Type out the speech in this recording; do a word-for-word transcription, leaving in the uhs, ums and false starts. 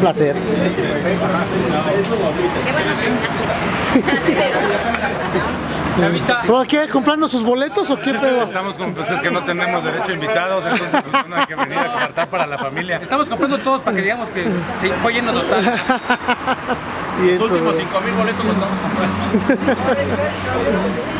placer. Qué bueno pintaste. Chavita. ¿Pero qué? ¿Comprando sus boletos o qué pedo? Estamos con, pues es que no tenemos derecho a invitados, entonces pues, no hay que venir a apartar para la familia. Estamos comprando todos para que digamos que sí, fue lleno total. Y Los últimos entonces... cinco mil boletos los estamos comprando.